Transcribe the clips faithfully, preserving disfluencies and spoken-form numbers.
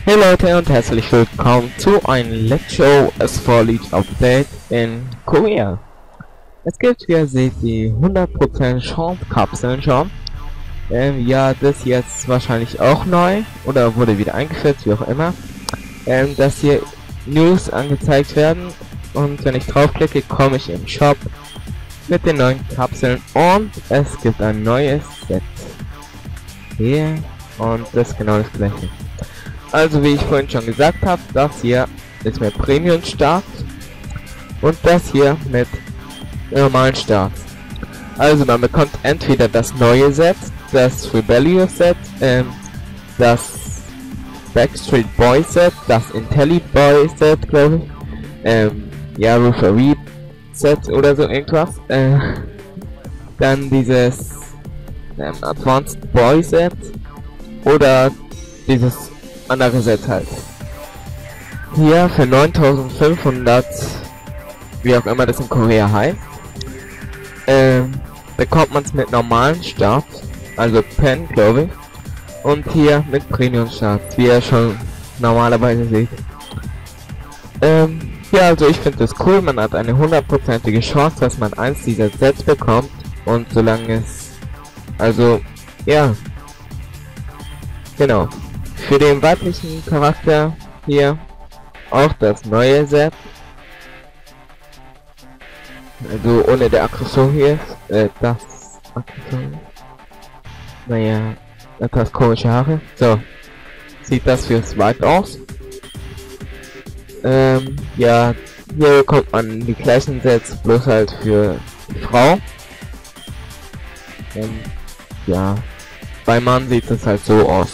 Hey Leute und herzlich willkommen zu einem Let's Show as for League Update in Korea. Es gibt, wie ihr seht, die hundert Prozent Chance Kapseln schon. Ähm, ja, das jetzt wahrscheinlich auch neu oder wurde wieder eingeführt, wie auch immer. Ähm, dass hier News angezeigt werden und wenn ich draufklicke, komme ich im Shop mit den neuen Kapseln und es gibt ein neues Set. Hier und das ist genau das gleiche. Also wie ich vorhin schon gesagt habe, das hier ist mit Premium Start und das hier mit normalen Start. Also man bekommt entweder das neue Set, das Rebellious Set, ähm, das Backstreet Boys Set, das Intelli Boy Set, glaube ich, ähm, ja, Referee Set oder so irgendwas, äh, dann dieses ähm, Advanced Boy Set oder dieses andere Set halt. Hier für neuntausendfünfhundert, wie auch immer das in Korea heißt, ähm, bekommt man es mit normalen Start, also Pen, glaube ich, und hier mit Premium Start, wie ihr schon normalerweise seht. Ähm, ja, also ich finde das cool, man hat eine hundertprozentige Chance, dass man eins dieser Sets bekommt und solange es, also, ja, genau. Für den weiblichen Charakter hier auch das neue Set. Also ohne der Aggression hier, äh, das Aggression. Naja, etwas komische Haare. So, sieht das fürs Weib aus. Ähm, ja, hier bekommt man die gleichen Sets, bloß halt für die Frau. Und ja, beim Mann sieht es halt so aus.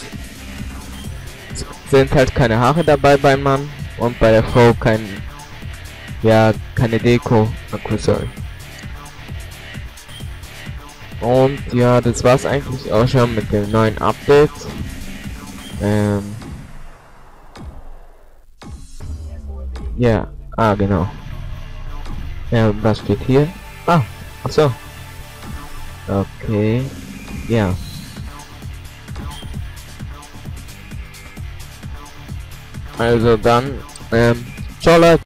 Sind halt keine Haare dabei beim Mann und bei der Frau kein, ja, keine Deko. Sorry. Und ja, das war's eigentlich auch schon mit dem neuen Update. Ähm, ja, ah genau. Ja, was steht hier? Ah, ach so. Okay, ja. Also dann, ähm, ciao Leute.